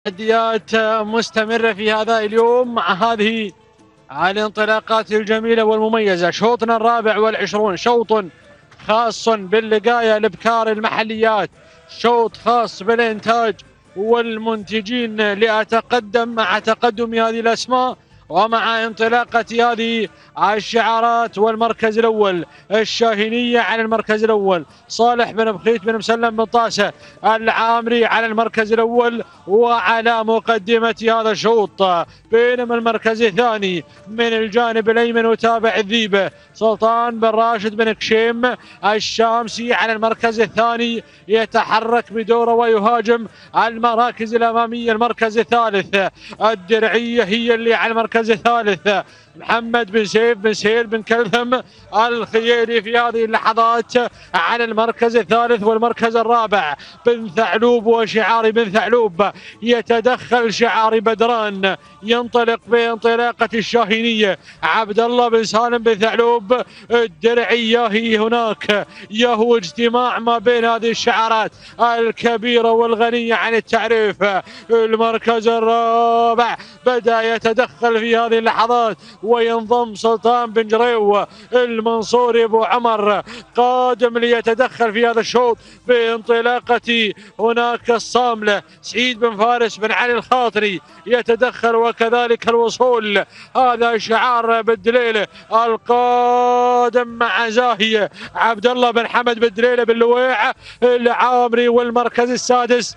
تحديات مستمرة في هذا اليوم مع هذه الانطلاقات الجميلة والمميزة. شوطنا الرابع والعشرون، شوط خاص باللقاية الابكار المحليات، شوط خاص بالإنتاج والمنتجين لأتقدم مع تقدم هذه الأسماء ومع انطلاقة هذه الشعارات. والمركز الأول الشاهينية على المركز الأول، صالح بن بخيت بن مسلم بن طاسة العامري على المركز الأول وعلى مقدمة هذا الشوط. بينما المركز الثاني من الجانب الأيمن وتابع الذيبة سلطان بن راشد بن كشيم الشامسي على المركز الثاني، يتحرك بدوره ويهاجم المراكز الأمامية. المركز الثالث الدرعية هي اللي على المركز الثالث، محمد بن سيف بن سهيل بن كلثم الخيالي في هذه اللحظات على المركز الثالث. والمركز الرابع بن ثعلوب وشعار بن ثعلوب، يتدخل شعار بدران، ينطلق بانطلاقة الشاهينية عبد الله بن سالم بن ثعلوب الدرعية. هي هناك يهو اجتماع ما بين هذه الشعارات الكبيرة والغنية عن التعريف. المركز الرابع بدأ يتدخل في هذه اللحظات وينضم سلطان بن جريو المنصوري ابو عمر قادم ليتدخل في هذا الشوط بانطلاقة هناك الصاملة سعيد بن فارس بن علي الخاطري يتدخل، وكذلك الوصول. هذا شعار بالدليله القادم مع زاهية عبد الله بن حمد بالدليله باللويع العامري. والمركز السادس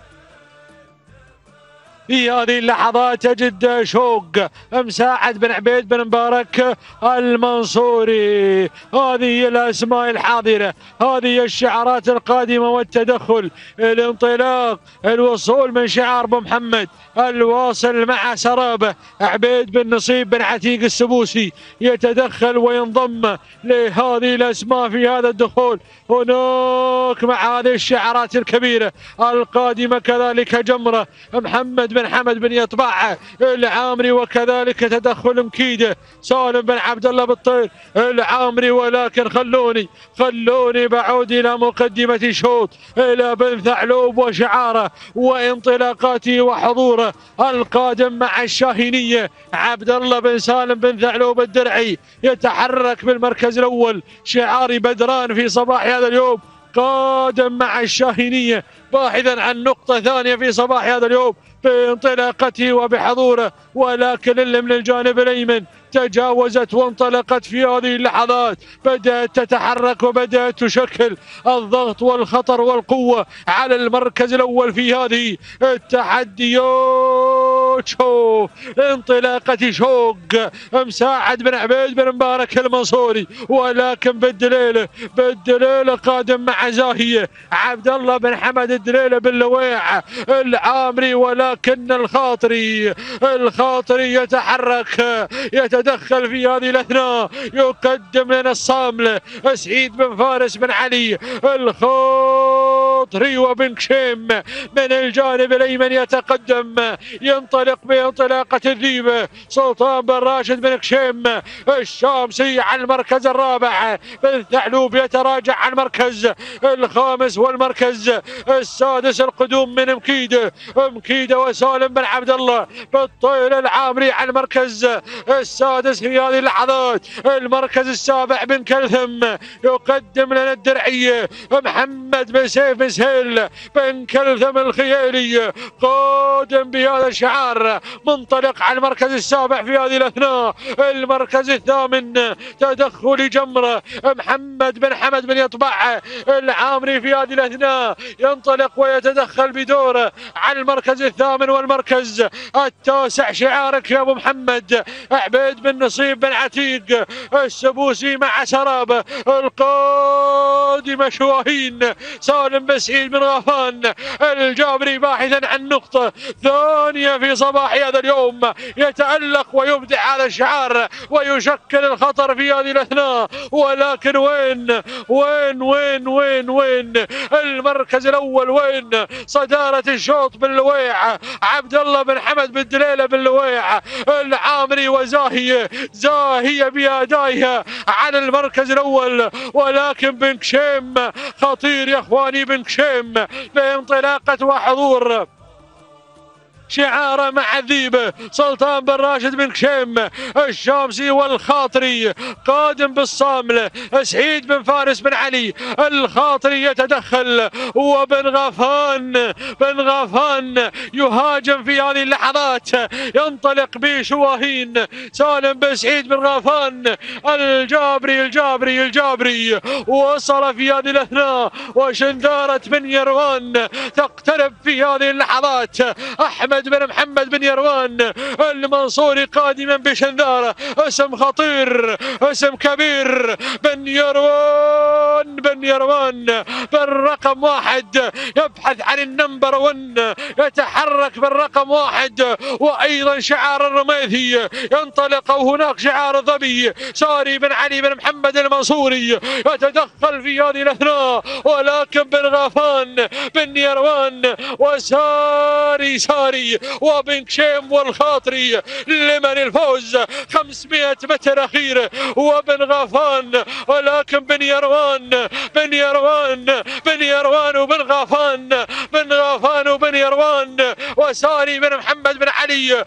في هذه اللحظات يجد شوق مساعد بن عبيد بن مبارك المنصوري. هذه هي الأسماء الحاضرة، هذه الشعارات القادمة والتدخل، الانطلاق، الوصول من شعار ابو محمد، الواصل مع سرابه عبيد بن نصيب بن عتيق السبوسي يتدخل وينضم لهذه الأسماء في هذا الدخول. هناك مع هذه الشعارات الكبيرة القادمة كذلك جمرة محمد بن حمد بن يطبع العامري، وكذلك تدخل مكيده سالم بن عبد الله بالطير العامري. ولكن خلوني بعود الى مقدمه شوط الى بن ثعلوب وشعاره وانطلاقاته وحضوره القادم مع الشاهينيه عبد الله بن سالم بن ثعلوب الدرعي، يتحرك بالمركز الاول شعار بدران في صباح هذا اليوم قادم مع الشاهينيه باحثا عن نقطه ثانيه في صباح هذا اليوم بانطلاقته وبحضوره. ولكن اللي من الجانب الايمن تجاوزت وانطلقت في هذه اللحظات، بدأت تتحرك وبدأت تشكل الضغط والخطر والقوة على المركز الأول في هذه التحديات. شوف انطلاقة شوق مساعد بن عبيد بن مبارك المنصوري، ولكن بالدليلة قادم مع زاهية عبد الله بن حمد الدليلة باللويع العامري. ولكن الخاطري يتدخل في هذه الأثناء، يقدم لنا الصاملة سعيد بن فارس بن علي الخاطري وبن كشيم من الجانب الأيمن يتقدم، ينطلق بانطلاقة الذيبة سلطان بن راشد بن كشيم الشامسي على المركز الرابع. بن ثعلوب يتراجع عن المركز الخامس والمركز السادس، القدوم من مكيدة وسالم بن عبد الله بالطير العامري على المركز السادس في هذه اللحظات. المركز السابع بن كلثم يقدم لنا الدرعية محمد بن سيف بن سهيل بن كلثم الخيالي قادم بهذا الشعار، منطلق على المركز السابع في هذه الأثناء. المركز الثامن تدخل جمرة محمد بن حمد بن يطبع العامري في هذه الأثناء، ينطلق ويتدخل بدوره على المركز الثامن والمركز التاسع. شعارك يا ابو محمد عبيد بن نصيب بن عتيق السبوسي مع سرابه القادمة شواهين سالم بن سعيد بن غفان الجابري باحثا عن نقطة ثانية في صباح هذا اليوم، يتألق ويبدع هذا الشعار ويشكل الخطر في هذه الأثناء. ولكن وين المركز الأول، وين صدارة الشوط باللويع عبد الله بن حمد بالدليلة باللويع العامري وزاهية بأدائها على المركز الأول. ولكن بن كشيم خطير يا اخواني، بن كشيم بانطلاقة وحضور شعاره مع الذيبه سلطان بن راشد بن كشيم الشامسي والخاطري قادم بالصامله. سعيد بن فارس بن علي الخاطري يتدخل، وبن غفان يهاجم في هذه اللحظات. ينطلق بشواهين سالم بن سعيد بن غفان الجابري وصل في هذه الاثناء، وشندارة بن يروان تقترب في هذه اللحظات. احمد بن محمد بن يروان المنصوري قادما بشندارة، اسم خطير اسم كبير. بن يروان بالرقم 1 يبحث عن النمبر 1، يتحرك بالرقم 1. وايضا شعار الرميثي ينطلق، وهناك شعار الظبي. ساري بن علي بن محمد المنصوري يتدخل في هذه الاثناء، ولكن بن غفان بن يروان ساري وبن كشيم والخاطري لمن الفوز 500 متر اخير. وبن غفان، ولكن بن يروان وبن غفان وساري بن محمد بن علي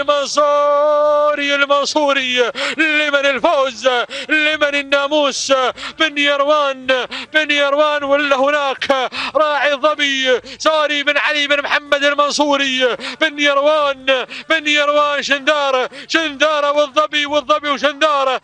المنصوري لمن الفوز لمن الناموس. بن يروان ولا هناك راعي الظبي ساري بن علي بن محمد المنصوري. بن يروان شندارة والظبي وشندارة،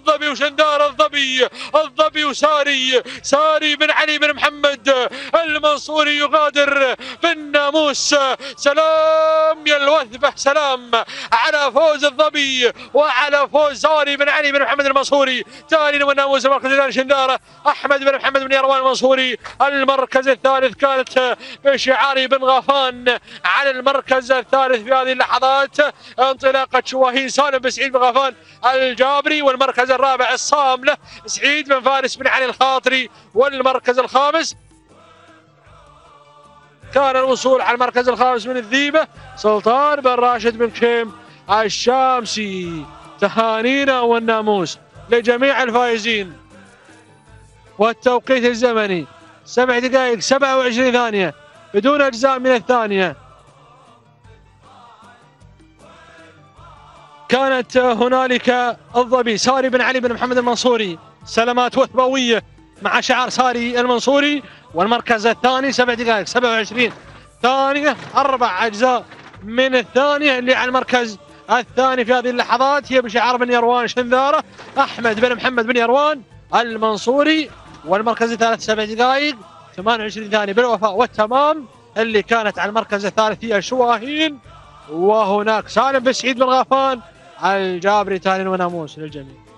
الظبي ساري بن علي بن محمد المنصوري يغادر بالناموس. سلام يا الوثبة، سلام على فوز الظبي وعلى فوز ساري بن علي بن محمد المنصوري. تالي والناموس المركز الثاني شندارة احمد بن محمد بن يروان المنصوري. المركز الثالث كانت بشعار بن غفان على المركز الثالث في هذه اللحظات. انطلاقة شواهين سالم بن سعيد بن غفان الجابري، والمركز الرابع الصاملة سعيد بن فارس بن علي الخاطري. والمركز الخامس كان الوصول على المركز الخامس من الذيبة سلطان بن راشد بن كشيم الشامسي. تهانينا والناموس لجميع الفائزين. والتوقيت الزمني 7 دقائق 27 ثانية بدون أجزاء من الثانية. كانت هنالك الظبي ساري بن علي بن محمد المنصوري سلامات وثبوية مع شعار ساري المنصوري. والمركز الثاني 7 دقائق 27 ثانية 4 أجزاء من الثانية. اللي على المركز الثاني في هذه اللحظات هي بشعار بن يروان شنذارة أحمد بن محمد بن يروان المنصوري. والمركز الثالث 7 دقائق 28 ثانية بالوفاء والتمام. اللي كانت على المركز الثالث هي شواهين، وهناك سالم بن سعيد بن غفان الجابري. تالي وناموس للجميع.